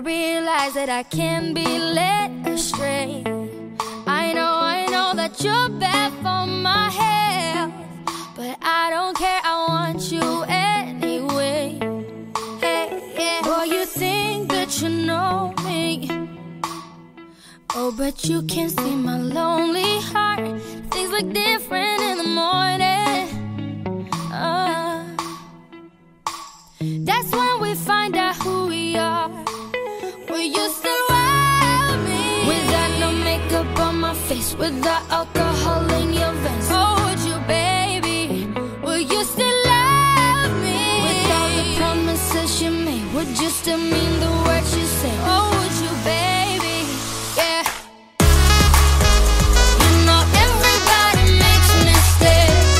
realize that I can't be led astray. I know that you're bad for my health, but I don't care, I want you anyway. Hey, yeah. Boy, you think that you know me, oh, but you can't see my lonely heart. Things look different in the morning. That's when we find out who we are. Will you still love me? Without no makeup on my face, without alcohol in your veins. Oh, would you, baby? Will you still love me? With all the promises you made, would you still mean the words you say? Oh, would you, baby? Yeah. You know everybody makes mistakes.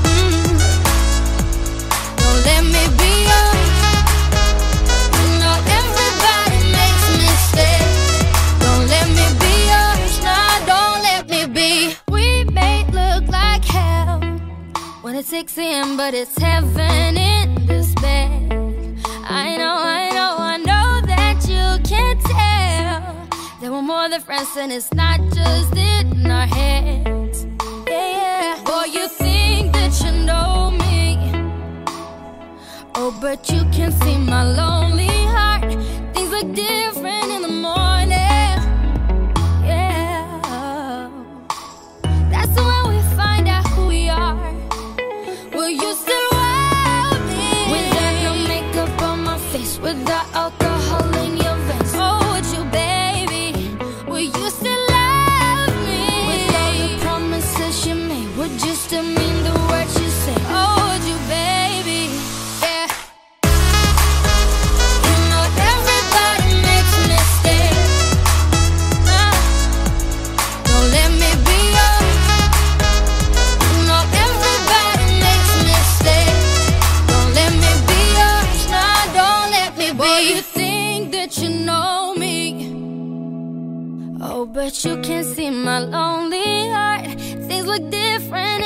Don't let me be yours. You know everybody makes mistakes. Don't let me be yours. Nah, don't let me be. We may look like hell when it's 6 a.m., but it's heaven in this bed. I know that you can't tell that we're more than friends, and it's not just in our heads. Yeah, boy, you think that you know me, oh, but you can't see my lonely heart. Things look different in the morning. Yeah, that's when we find out who we are. Will you still love me? Without no makeup on my face, without alcohol in your veins. Oh, would you, baby? Will you still love me? With all the promises you made, would you still mean the words you say? Oh, would you, baby? Yeah. You know everybody makes mistakes. Don't let me be yours. You know everybody makes mistakes. Don't let me be yours. Nah, don't let me be. Boy, you think that you know me, oh, but you can't see my lonely heart. Things look different